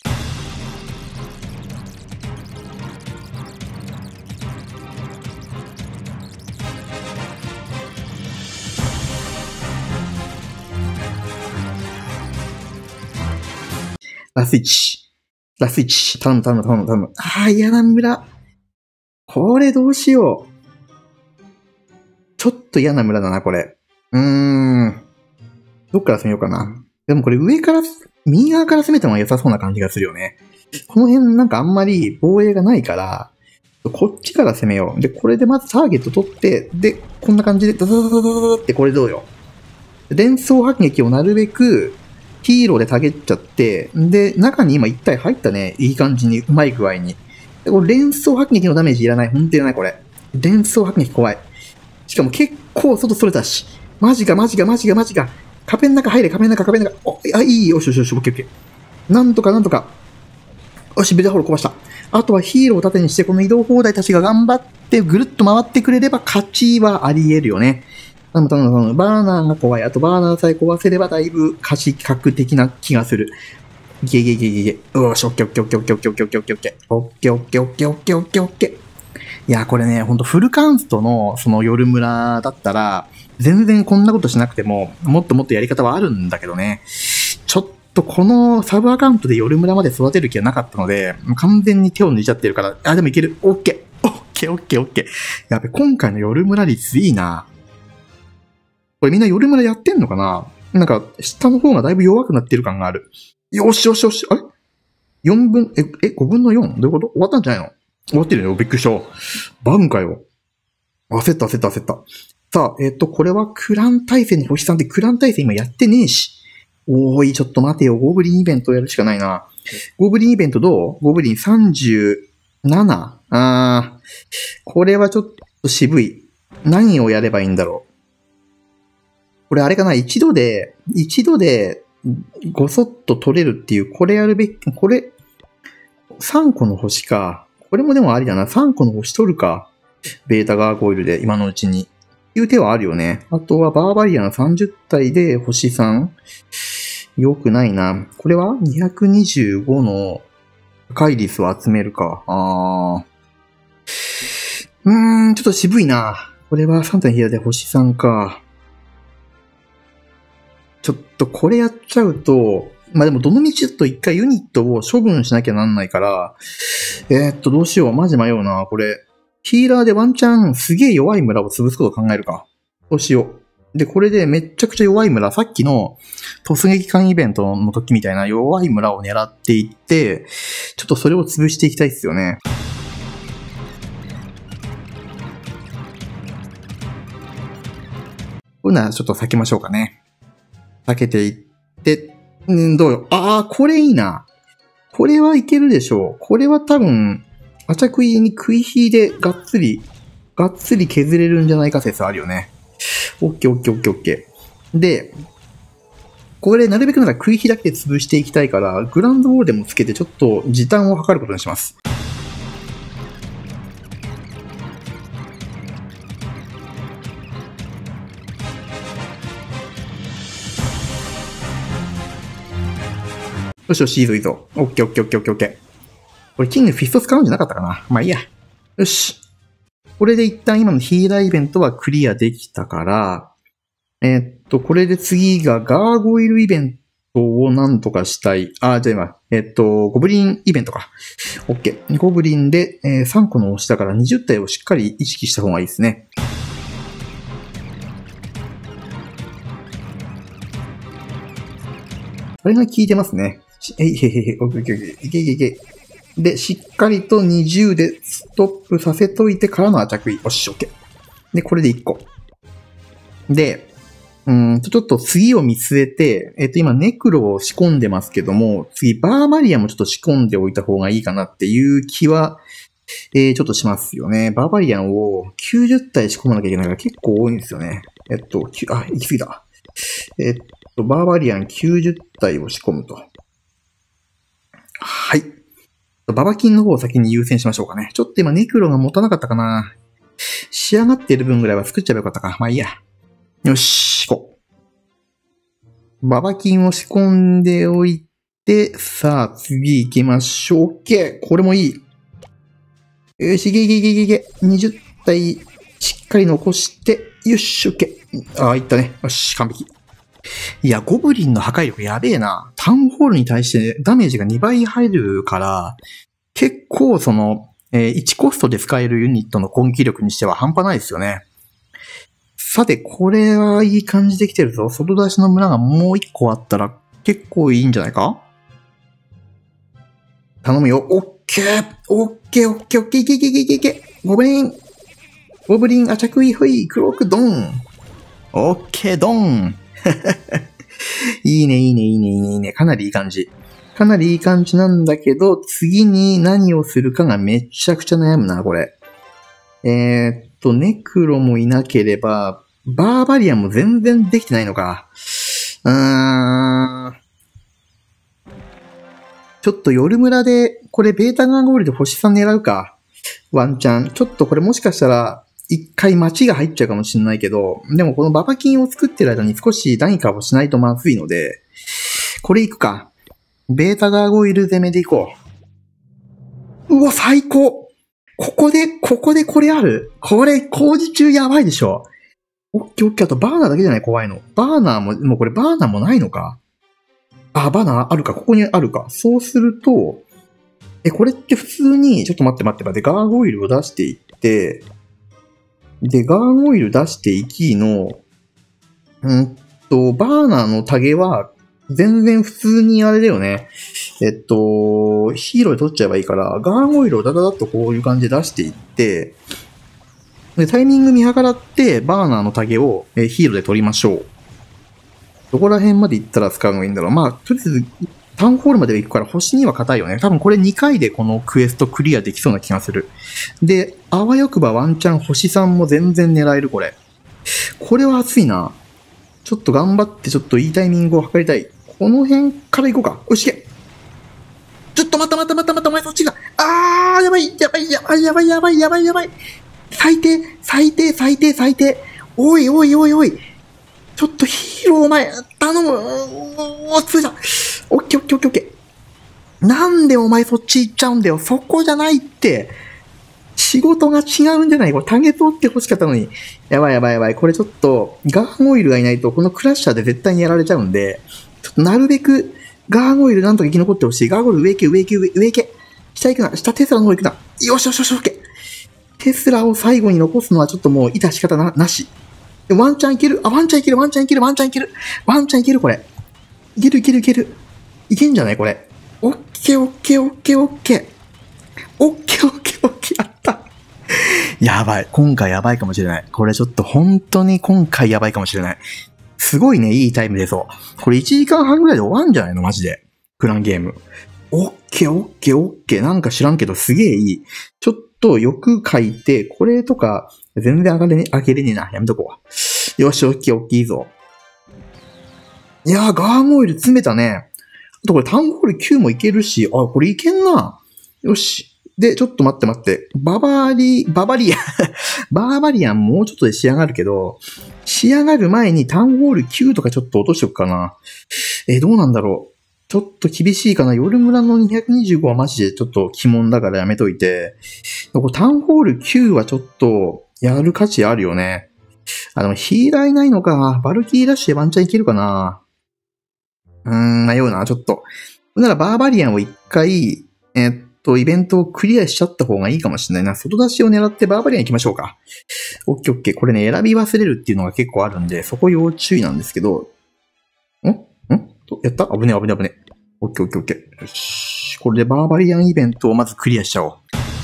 ラスイチ。ラスイチ。頼む頼む頼む頼む。ああ、嫌な村。これどうしよう。ちょっと嫌な村だな、これ。うーん。どっから攻めようかな。でもこれ上から、右側から攻めても良さそうな感じがするよね。この辺なんかあんまり防衛がないから、こっちから攻めよう。で、これでまずターゲット取って、で、こんな感じで、ダダダダダダってこれどうよ。連想迫撃をなるべく、ヒーローでタゲっちゃって、で、中に今一体入ったね。いい感じに、うまい具合に。でこれ連想迫撃のダメージいらない。ほんといらない、これ。連想迫撃怖い。しかも結構外それたし。マジか、マジか、マジか、マジか。壁の中入れ、壁の中、壁の中。お、あ、いいよしよしよし、オッケーオッケー。なんとかなんとか。よし、ビルダーホール壊した。あとはヒーローを盾にして、この移動砲台たちが頑張って、ぐるっと回ってくれれば勝ちはあり得るよね。頼む頼む頼む。バーナーが怖い。あとバーナーさえ壊せればだいぶ勝ち確的な気がする。ゲゲゲゲゲ。よし、オッケーオッケーオッケーオッケーオッケーオッケーオッケーオッケーオッケーオッケーオッケーオッケーオッケーオッケーオッケー。いや、これね、ほんとフルカウントのその夜村だったら、全然こんなことしなくても、もっともっとやり方はあるんだけどね。ちょっとこのサブアカウントで夜村まで育てる気はなかったので、完全に手を抜いちゃってるから、あ、でもいける。オッケー。オッケーオッケーオッケー。やべ、今回の夜村率いいな。これみんな夜村やってんのかな？なんか、下の方がだいぶ弱くなってる感がある。よしよしよし。あれ ?よん 分、え、え、ごぶんのよん? どういうこと終わったんじゃないの？終わってるよ。びっくりした。バグかよ。焦った焦った焦った。さあ、えっと、これはクラン対戦に星さんでクラン対戦今やってねえし。おーい、ちょっと待てよ。ゴブリンイベントやるしかないな。ゴブリンイベントどう？ゴブリンさんじゅうなな? あー、これはちょっと渋い。何をやればいいんだろう。これあれかな一度で、一度で、ごそっと取れるっていう、これやるべき、これ、さんこの星か。これもでもありだな。さんこの星取るか。ベータガーゴイルで、今のうちに。いう手はあるよね。あとはバーバリアンさんじゅっ体で星さん。よくないな。これはにひゃくにじゅうごの破壊率を集めるか。あー。うーん、ちょっと渋いな。これはさん体の部屋で星さんか。ちょっとこれやっちゃうと、まあ、でもどの道ちょっと一回ユニットを処分しなきゃなんないから、えー、っと、どうしよう。マジ迷うな、これ。ヒーラーでワンチャンすげえ弱い村を潰すことを考えるか。どうしよう。で、これでめっちゃくちゃ弱い村、さっきの突撃艦イベントの時みたいな弱い村を狙っていって、ちょっとそれを潰していきたいですよね。こういうのはちょっと避けましょうかね。避けていって、んどうよ。ああ、これいいな。これはいけるでしょう。これは多分、アチャクイに食い火でがっつり、がっつり削れるんじゃないか説あるよね。オッケーオッケーオッケーオッケー。で、これなるべくなら食い火だけで潰していきたいから、グランドウォールでもつけてちょっと時短を図ることにします。 よしよし、いいぞいいぞ。オッケーオッケーオッケーオッケーオッケー。これキングフィスト使うんじゃなかったかな。まあいいや。よし。これで一旦今のヒーラーイベントはクリアできたから、えー、っと、これで次がガーゴイルイベントをなんとかしたい。あ、じゃあ今、えー、っと、ゴブリンイベントか。オッケー。ゴブリンで、えー、さんこの押しだからにじゅったいをしっかり意識した方がいいですね。あれが効いてますね。えいへへへ、オッケーオッケー、いけいけいけ。で、しっかりとにじゅうでストップさせといてからのアタックイ。よし、オッケー。で、これでいっこ。で、うーんと、ちょっと次を見据えて、えっと、今、ネクロを仕込んでますけども、次、バーバリアもちょっと仕込んでおいた方がいいかなっていう気は、えー、ちょっとしますよね。バーバリアンをきゅうじゅったい仕込まなきゃいけないから結構多いんですよね。えっと、あ、行き過ぎた。えっと、バーバリアンきゅうじゅったいを仕込むと。はい。ババキンの方を先に優先しましょうかね。ちょっと今ネクロが持たなかったかな。仕上がっている分ぐらいは作っちゃえばよかったか。まあいいや。よし、行こう。ババキンを仕込んでおいて、さあ次行きましょう。オッケー。これもいい。よし、いけいけいけいけいけ。にじゅったいしっかり残して、よし、オッケー。ああ、いったね。よし、完璧。いや、ゴブリンの破壊力やべえな。タウンホールに対してダメージがにばい入るから、結構その、えー、いちコストで使えるユニットの攻撃力にしては半端ないですよね。さて、これはいい感じできてるぞ。外出しの村がもういっこあったら結構いいんじゃないか？頼むよ。オッケーオッケーオッケーオッケーいけいけいけいけいけゴブリンゴブリンアチャクイフイクロークドンオッケードンいいねいいねいいねいいねいいね。かなりいい感じ。かなりいい感じなんだけど、次に何をするかがめちゃくちゃ悩むな、これ。えー、っと、ネクロもいなければ、バーバリアンも全然できてないのか。うーん。ちょっと夜村で、これベータガーゴールで星さん狙うか。ワンチャン。ちょっとこれもしかしたら、一回街が入っちゃうかもしれないけど、でもこのババキンを作ってる間に少し何かをしないとまずいので、これいくか。ベータガーゴイル攻めでいこう。うわ、最高！ここで、ここでこれある？これ、工事中やばいでしょ。オッケーオッケー。あとバーナーだけじゃない怖いの。バーナーも、もうこれバーナーもないのか。あ、バーナーあるか。ここにあるか。そうすると、え、これって普通に、ちょっと待って待って待って、ガーゴイルを出していって、で、ガーゴイル出していきの、うんと、バーナーのタゲは、全然普通にあれだよね。えっと、ヒーローで取っちゃえばいいから、ガーゴイルをダダダッとこういう感じで出していって、で、タイミング見計らって、バーナーのタゲをえヒーローで取りましょう。どこら辺まで行ったら使うのがいいんだろう。まあ、とりあえず、タウンホールまで行くから星には硬いよね。多分これにかいでこのクエストクリアできそうな気がする。で、あわよくばワンチャン星さんも全然狙える、これ。これは熱いな。ちょっと頑張ってちょっといいタイミングを測りたい。この辺から行こうか。よし、行け。ちょっと待った待った待った待った、お前そっちが。あー、やばい、やばい、やばい、やばい、やばい、やばい、やばい。最低、最低、最低、最低。おいおいおいおい。ちょっとヒーローお前、頼む。おー、ついた。オッケーオッケーオッケーオッケー。なんでお前そっち行っちゃうんだよ。そこじゃないって。仕事が違うんじゃない？これタゲ取って欲しかったのに。やばいやばいやばい。これちょっと、ガーゴイルがいないとこのクラッシャーで絶対にやられちゃうんで、ちょっとなるべく、ガーゴイルなんとか生き残ってほしい。ガーゴイル上行け、上行け、上上行け。下行くな。下テスラの方行くな。よしよしよし、オッケー。テスラを最後に残すのはちょっともう、致し方な、なし。ワンチャンいける？あ、ワンチャンいける、ワンチャンいける、ワンチャンいける。ワンチャンいける、これ。いけるいけるいける。いけんじゃないこれ。オッケーオッケーオッケーオッケー。オッケーオッケーオッケー。やった。やばい。今回やばいかもしれない。これちょっと本当に今回やばいかもしれない。すごいね、いいタイムでそう。これいちじかんはんぐらいで終わんじゃないのマジで。クランゲーム。オッケーオッケーオッケー。なんか知らんけどすげえいい。ちょっとよく書いて、これとか全然上がれね、上げれねえな。やめとこう。よし、オッケーオッケーいいぞ。いやー、ガーゴイル詰めたね。あとこれタウンホールきゅうもいけるし、あ、これいけんな。よし。で、ちょっと待って待って。ババリ、ババリアンバーバリアンもうちょっとで仕上がるけど、仕上がる前にタウンホールきゅうとかちょっと落としとくかな。えー、どうなんだろう。 ちょっと厳しいかな。夜村のにひゃくにじゅうごはマジでちょっと鬼門だからやめといて。これタウンホールきゅうはちょっとやる価値あるよね。あ、でもヒーラーいないのか。バルキリーラッシュでワンチャンいけるかな。うーん、迷うな、ちょっと。ならバーバリアンを一回、えっと、イベントをクリアしちゃった方がいいかもしれないな。外出しを狙ってバーバリアン行きましょうか。オッケーオッケー。これね、選び忘れるっていうのが結構あるんで、そこ要注意なんですけど。んんやった危ねえ危ねえ危ねえ。オッケーオッケーオッケー。よし。これでバーバリアンイベントをまずクリアしちゃおう。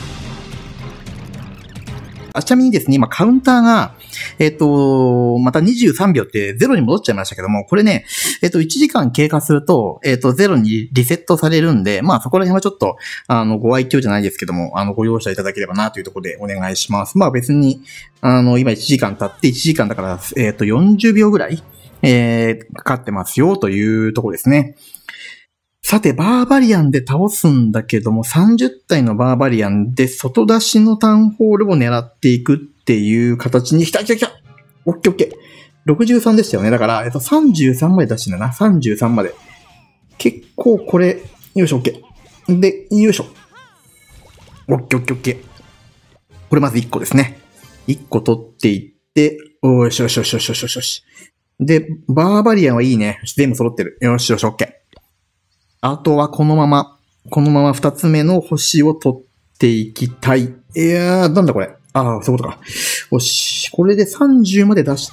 あ、ちなみにですね、今カウンターが、えっと、またにじゅうさんびょうってゼロに戻っちゃいましたけども、これね、えっと、いちじかん経過すると、えっと、ゼロにリセットされるんで、まあそこら辺はちょっと、あの、ご愛嬌じゃないですけども、あの、ご容赦いただければなというところでお願いします。まあ別に、あの、今いちじかん経っていちじかんだから、えっと、よんじゅうびょうぐらい、えー、かかってますよというところですね。さて、バーバリアンで倒すんだけども、さんじゅったいのバーバリアンで外出しのタウンホールを狙っていくっていう形に、来た来た来たオッケーオッケー。ろくじゅうさんでしたよね。だから、えっと、さんじゅうさんまで出してんだな。さんじゅうさんまで。結構これ、よいしょ、オッケー。で、よいしょ。オッケーオッケーオッケー。これまずいっこですね。いっこ取っていって、よしよしよしよしよしよし。で、バーバリアンはいいね。全部揃ってる。よしよし、オッケー。あとはこのまま、このまま二つ目の星を取っていきたい。いやー、なんだこれ。ああ、そういうことか。よし。これでさんじゅうまで出して、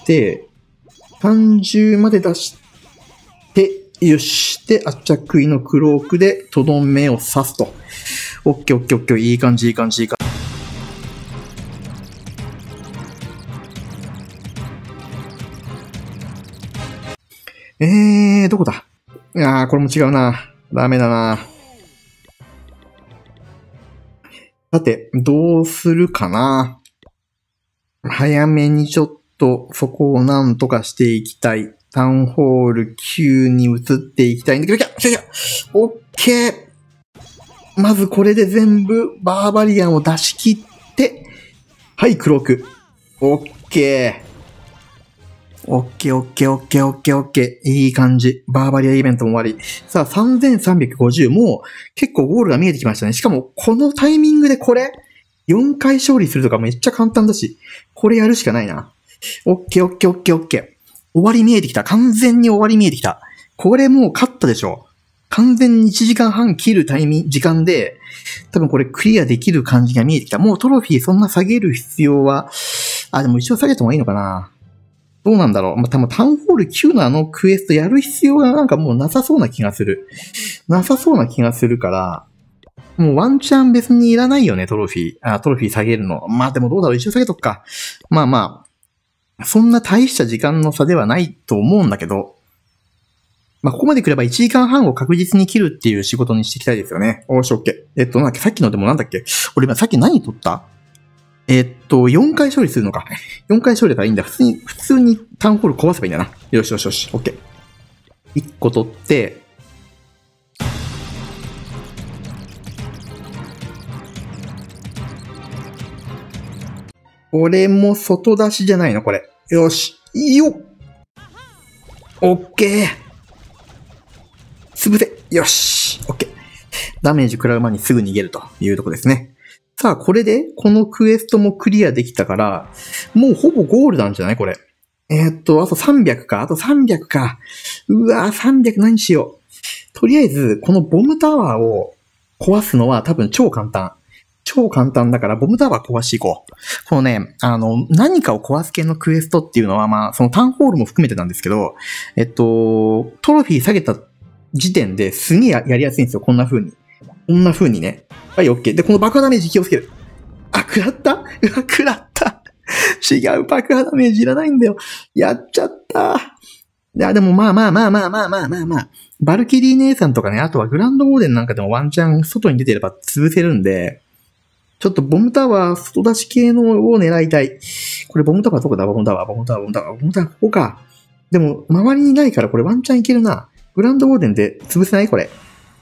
さんじゅうまで出して、よし。で、アッチャクイのクロークでとどめを刺すと。オッケーオッケーオッケー。いい感じ、いい感じ、いい感じ。えー、どこだ？いやー、これも違うな。ダメだな。さて、どうするかな。早めにちょっとそこをなんとかしていきたい。タウンホールきゅうに移っていきたいんだけど、きゃきゃきゃオッケー。まずこれで全部バーバリアンを出し切って、はい、クローク。オッケー。オッケーオッケーオッケーオッケーオッケー。いい感じ。バーバリアイベントも終わり。さあ、さんぜんさんびゃくごじゅう。もう結構ゴールが見えてきましたね。しかも、このタイミングでこれ、よんかい勝利するとかめっちゃ簡単だし、これやるしかないな。オッケーオッケーオッケーオッケー。終わり見えてきた。完全に終わり見えてきた。これもう勝ったでしょ。完全にいちじかんはん切るタイミング、時間で、多分これクリアできる感じが見えてきた。もうトロフィーそんな下げる必要は、あ、でも一応下げた方がいいのかな。どうなんだろう。まあ、多分タウンホールきゅうのあのクエストやる必要がなんかもうなさそうな気がする。なさそうな気がするから、もうワンチャン別にいらないよね、トロフィー。あ、トロフィー下げるの。まあでもどうだろう、一応下げとくか。まあまあ、そんな大した時間の差ではないと思うんだけど、まあここまで来ればいちじかんはんを確実に切るっていう仕事にしていきたいですよね。おーし、オッケー。えっと、なんだっけ、さっきのでもなんだっけ。俺今さっき何取ったえっと、よんかい勝利するのか。よんかい勝利だからいいんだ。普通に、普通にタウンホール壊せばいいんだな。よしよしよし。オッケー。いっこ取って、これも外出しじゃないのこれ。よし。いいよ。オッケー。潰せ。よし。オッケー。ダメージ食らう前にすぐ逃げるというとこですね。さあ、これで、このクエストもクリアできたから、もうほぼゴールなんじゃないこれ。えー、っと、あとさんびゃくか。あとさんびゃくか。うわぁ、さんびゃく何しよう。とりあえず、このボムタワーを壊すのは多分超簡単。超簡単だから、ボムタワー壊していこう。このね、あの、何かを壊す系のクエストっていうのは、まあ、そのタウンホールも含めてなんですけど、えっと、トロフィー下げた時点ですげえやりやすいんですよ。こんな風に。こんな風にね。はい、オッケー。で、この爆破ダメージ気をつける。あ、食らったうわ、食らった違う、爆破ダメージいらないんだよ。やっちゃったいや、でもまあまあまあまあまあまあまあまあ。バルキリー姉さんとかね、あとはグランドオーデンなんかでもワンチャン外に出てれば潰せるんで、ちょっとボムタワー外出し系のを狙いたい。これボムタワーどこだボムタワー、ボムタワー、ボムタワー、ボムタワー、ここか。でも、周りにないからこれワンチャンいけるな。グランドオーデンで潰せないこれ。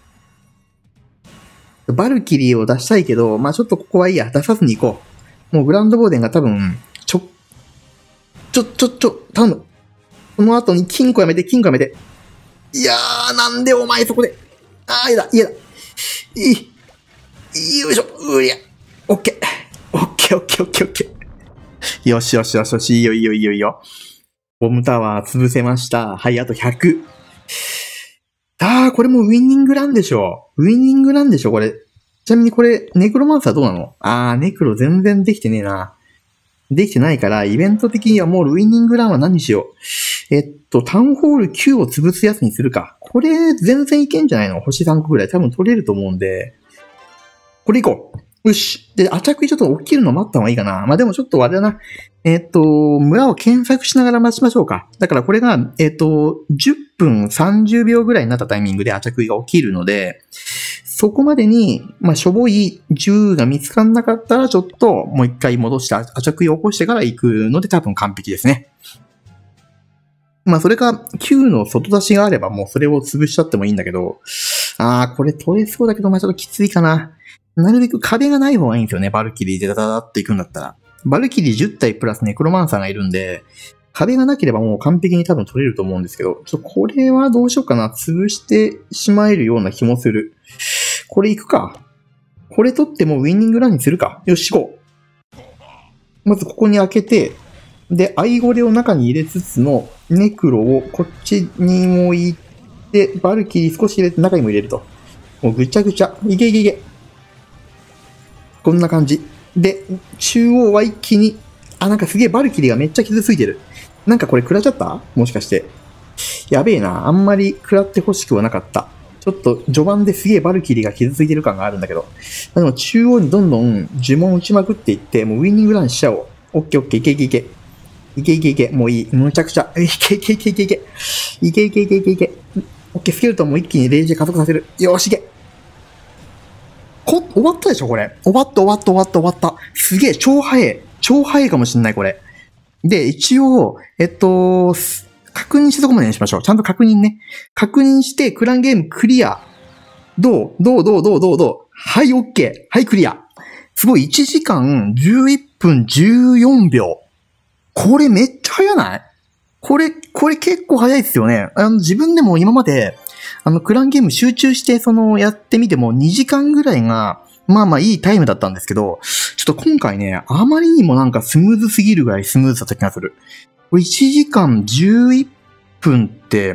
バルキリーを出したいけど、まあちょっとここはいいや。出さずに行こう。もうグランドボーデンが多分、ちょ、ちょ、ちょ、ちょ、頼む。この後に金庫やめて、金庫やめて。 いやー、なんでお前そこで。あー、いやだ、いやだ。いい。よいしょ。うりゃ。オッケー。オッケー、オッケー、オッケー、オッケー。よしよしよしよし、いいよいいよいいよいいよ。ボムタワー潰せました。はい、あとひゃく。あー、これもウィニングランでしょ。ウィニングランでしょ、これ。ちなみにこれ、ネクロマンサーどうなの？あー、ネクロ全然できてねえな。できてないから、イベント的にはもうウィニングランは何しよう。えっと、タウンホールきゅうを潰すやつにするか。これ、全然いけんじゃないの？星さんこぐらい。多分取れると思うんで。これいこう。よし。で、アチャクイちょっと起きるの待った方がいいかな。まあ、でもちょっとあれだな。えっと、村を検索しながら待ちましょうか。だからこれが、えっと、じゅっぷんさんじゅうびょうぐらいになったタイミングでアチャクイが起きるので、そこまでに、まあ、しょぼい銃が見つかんなかったら、ちょっともう一回戻して、アチャクイを起こしてから行くので多分完璧ですね。まあ、それか、きゅうの外出しがあればもうそれを潰しちゃってもいいんだけど、あー、これ取れそうだけど、まあ、ちょっときついかな。なるべく壁がない方がいいんですよね、バルキリーでダダダって行くんだったら。バルキリーじゅったいプラスネクロマンサーがいるんで、壁がなければもう完璧に多分取れると思うんですけど、ちょっとこれはどうしようかな。潰してしまえるような気もする。これ行くか。これ取ってもウィニングランにするか。よし、行こう。まずここに開けて、で、アイゴレを中に入れつつのネクロをこっちに置いて、バルキリー少し入れて中にも入れると。もうぐちゃぐちゃ。いけいけいけ。こんな感じ。で、中央は一気に、あ、なんかすげえバルキリーがめっちゃ傷ついてる。なんかこれ食らっちゃった？もしかして。やべえな。あんまり食らってほしくはなかった。ちょっと序盤ですげえバルキリーが傷ついてる感があるんだけど。でも中央にどんどん呪文打ちまくっていって、もうウィニングランしちゃおう。オッケーオッケー、いけいけいけ。いけいけいけ。もういい。むちゃくちゃ。いけいけいけいけいけ。いけいけいけいけいけ。オッケー、スケルトンも一気にレイジ加速させる。よし、いけ。こ、終わったでしょこれ。終わった終わった終わった終わった。すげえ、超早い。超早いかもしんない、これ。で、一応、えっと、確認したところまでにしましょう。ちゃんと確認ね。確認して、クランゲームクリア。どうどうどうどうどうどうはい、オッケー。はい、クリア。すごい、いちじかんじゅういっぷんじゅうよんびょう。これめっちゃ早ない？これ、これ結構早いですよね。あの、自分でも今まで、あの、クランゲーム集中して、その、やってみてもにじかんぐらいが、まあまあいいタイムだったんですけど、ちょっと今回ね、あまりにもなんかスムーズすぎるぐらいスムーズだった気がする。これいちじかんじゅういっぷんって、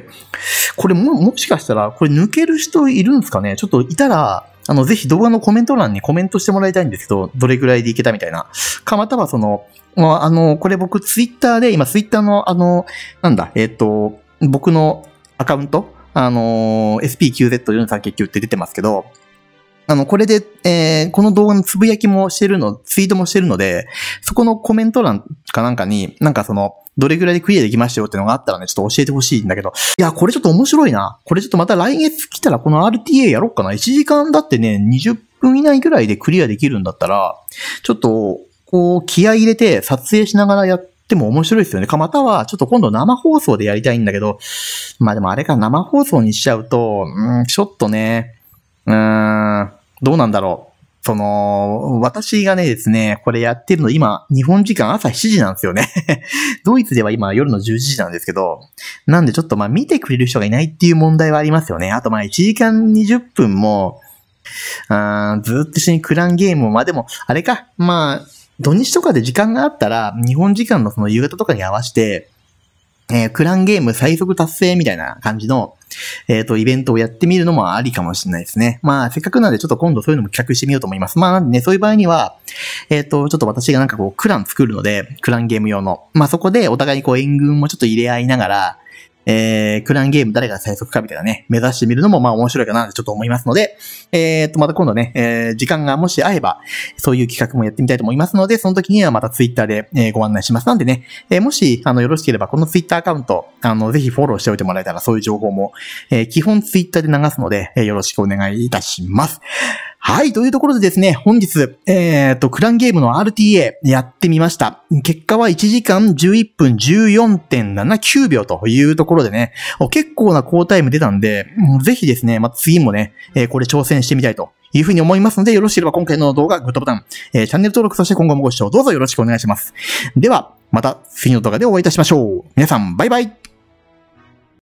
これも、もしかしたら、これ抜ける人いるんですかね？ちょっといたら、あの、ぜひ動画のコメント欄にコメントしてもらいたいんですけど、どれぐらいでいけたみたいな。か、またはその、あの、これ僕ツイッターで、今ツイッターのあの、なんだ、えっと、僕のアカウントあの、エスピーきゅうゼットよんさんきゅう って出てますけど、あの、これで、えー、この動画のつぶやきもしてるの、ツイートもしてるので、そこのコメント欄かなんかに、なんかその、どれぐらいでクリアできましたよってのがあったらね、ちょっと教えてほしいんだけど。いや、これちょっと面白いな。これちょっとまた来月来たらこの アールティーエー やろっかな。いちじかんだってね、にじゅっぷん以内ぐらいでクリアできるんだったら、ちょっと、こう、気合い入れて撮影しながらやっても面白いですよね。か、または、ちょっと今度生放送でやりたいんだけど、まあでもあれか、生放送にしちゃうと、うん、ちょっとね、うーん、どうなんだろう。その、私がねですね、これやってるの今、日本時間朝しちじなんですよね。ドイツでは今夜のじゅうじなんですけど、なんでちょっとまあ見てくれる人がいないっていう問題はありますよね。あとまあいちじかんにじゅっぷんも、あずっと一緒にクランゲームも、まあでも、あれか、まあ、土日とかで時間があったら、日本時間のその夕方とかに合わせて、えー、クランゲーム最速達成みたいな感じの、えっと、イベントをやってみるのもありかもしれないですね。まあ、せっかくなんでちょっと今度そういうのも企画してみようと思います。まあ、なんでね、そういう場合には、えっと、ちょっと私がなんかこう、クラン作るので、クランゲーム用の。まあ、そこでお互いにこう、援軍もちょっと入れ合いながら、えー、クランゲーム誰が最速かみたいなね、目指してみるのもまあ面白いかなってちょっと思いますので、えーと、また今度ね、えー、時間がもし合えば、そういう企画もやってみたいと思いますので、その時にはまたツイッターで、えー、ご案内します。なんでね、えー、もし、あの、よろしければこのツイッターアカウント、あの、ぜひフォローしておいてもらえたらそういう情報も、えー、基本ツイッターで流すので、えー、よろしくお願いいたします。はい、というところでですね、本日、えーと、クランゲームの アールティーエー やってみました。結果はいちじかんじゅういっぷんじゅうよんてんななきゅうびょうというところでね、結構な高タイム出たんで、ぜひですね、まあ、次もね、えー、これ挑戦してみたいというふうに思いますので、よろしければ今回の動画、グッドボタン、えー、チャンネル登録、そして今後もご視聴どうぞよろしくお願いします。では、また次の動画でお会いいたしましょう。皆さん、バイバイ。